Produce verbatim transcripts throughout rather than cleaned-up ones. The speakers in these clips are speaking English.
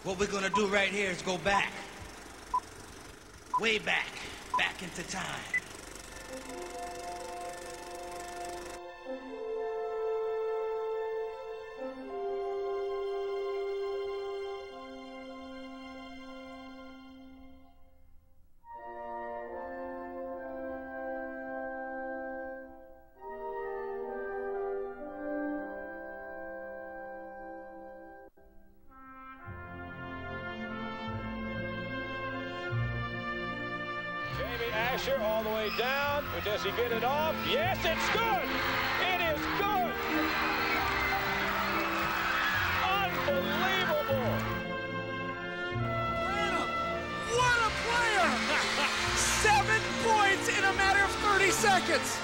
What we're gonna do right here is go back. Way back. Back into time. Asher all the way down, but does he get it off? Yes, it's good! It is good! Unbelievable! What a player! Seven points in a matter of thirty seconds!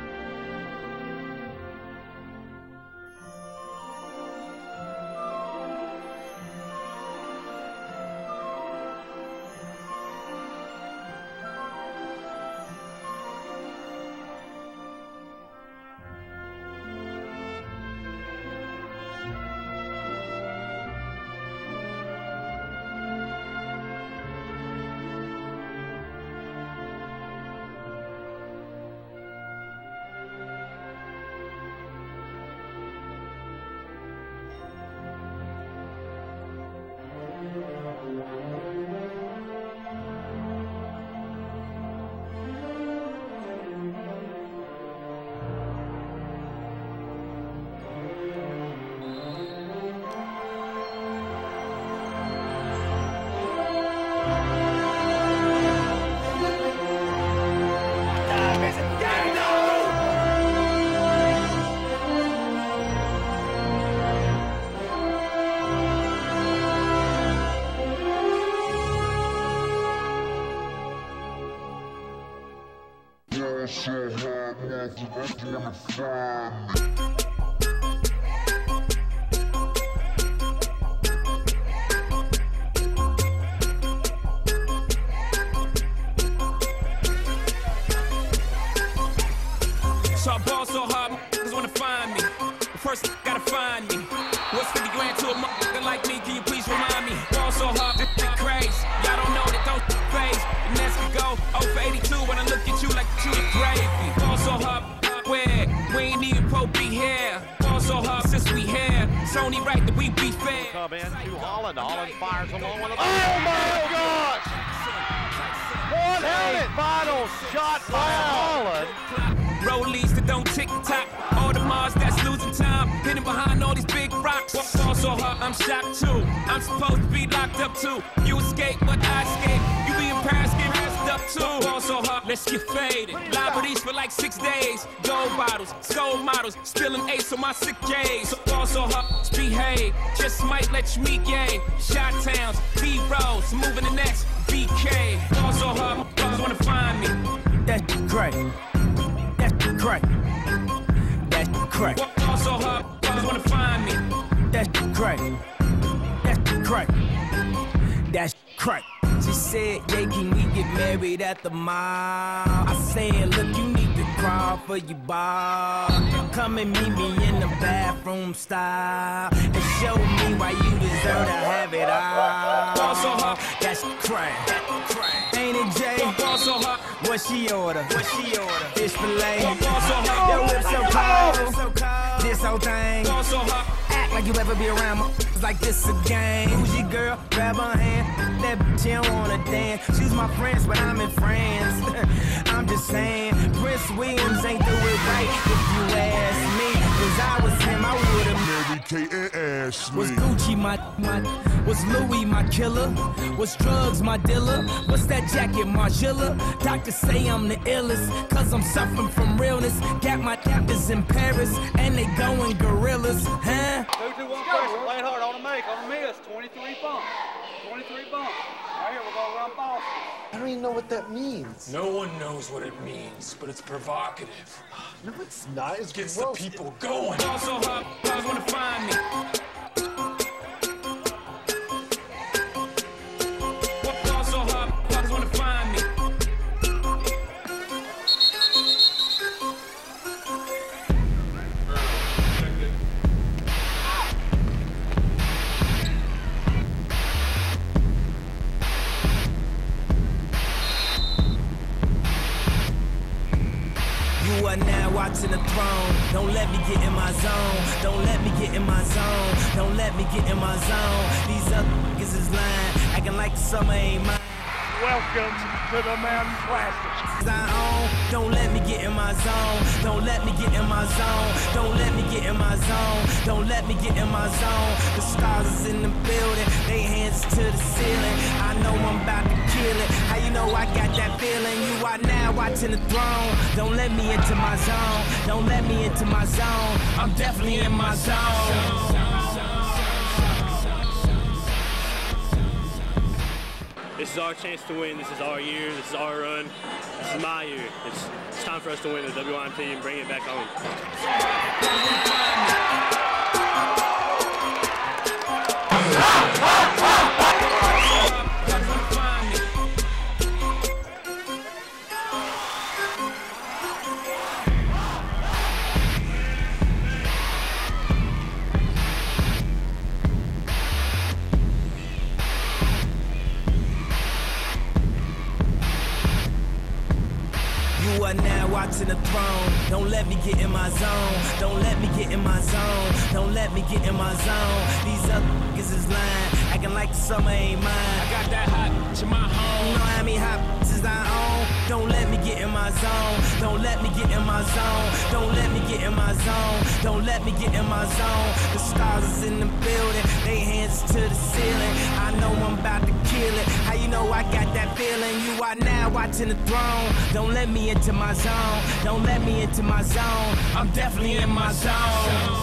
So hard, nothing gonna find me. So I ball so hard, motherfuckers wanna find me. First, gotta find me. What's fifty grand to a motherfucker like me? Can you please remind me? Ball so hard, this shit crazy. Y'all don't know that those phase. The next could go oh for eighty-two when I look at you like you the gravy. Ball so hard, where we ain't even pro be here. Ball so hard since we here. It's only right that we be fair. Come in to Holland. Holland fires along with a. Oh my gosh! One helmet. Final shot by Holland. Rollies that don't tick tock. All the Mars that's losing time. Hidden behind all these big rocks. Fall so hard, I'm shocked too. I'm supposed to be locked up too. You escape, but I escape. You be in Paris, get messed up too. Fall so hard, let's get faded. Liberties for like six days. Gold bottles, gold models. Spilling ace on my sick days. So fall so hard, behave. Just might let you meet gay. Shot towns, B-rolls, moving the next B K. Fall so hard, motherfuckers wanna find me. That's great. That's great. That's great. Fall so hard, motherfuckers wanna find me. That's great. That's great. That's great. She said, yeah, can we get married at the mall? I said, look, you need to crawl for your bar. Come and meet me in the bathroom style and show me why you deserve to have it all. Fall so hard, that's crack. Ain't it, Jay? fall so hard. What she order? What she order? Fish fillet. Fall so hard. That whip so cold. So cold. This whole thing. Fall so hard. Act like you ever be around me. It's like this a game. Who's your girl? Grab her hand. That bitch, she don't wanna dance. She's my friends, but I'm in France. I'm just saying, Prince Williams ain't do it right. If you ask me, cause I was him, I would've Mary Kate and Ashley. Was Gucci my, my, was Louis my killer? Was drugs my dealer? What's that jacket, Margilla? Doctors say I'm the illest, cause I'm suffering from realness. Got my captors in Paris, and they going gorillas, huh? Two, two, one, pressure, playing hard, on the make, on the miss, twenty-three bumps, twenty-three bumps. Right here, we're gonna run Boston. I don't even know what that means. No one knows what it means, but it's provocative. No, it's not. It's Gets gross. the people going. Fall so hard, motherfuckers wanna find me. Fall so hard, motherfuckers wanna find me. watching the throne. Don't let me get in my zone. Don't let me get in my zone. Don't let me get in my zone. These other niggas is lying, acting like the summer ain't mine. Welcome to the Mountain Classic. Don't let me get in my zone. Don't let me get in my zone. Don't let me get in my zone. Don't let me get in my zone. The stars is in the building. They hands to the ceiling. I know I'm about to kill it. How you know I got that feeling? You are now watching the throne. Don't let me into my zone. Don't let me into my zone. I'm definitely in my zone. This is our chance to win. This is our year. This is our run. This is my year. It's, it's time for us to win the W Y M T and bring it back home. You are now watching the throne. Don't let me get in my zone. Don't let me get in my zone. Don't let me get in my zone. These other niggas is lying, acting like the summer ain't mine. I got that hot to my home. You know how many hot bitches I own? Don't let me get in my zone. Don't let me get in my zone. Don't let me get in my zone. Don't let me get in my zone. The stars is in the building. They hands to the ceiling. I know I'm about to kill it. How you know I got that feeling? You are now watching the throne. Don't let me into my zone. Don't let me into my zone. I'm definitely in my zone.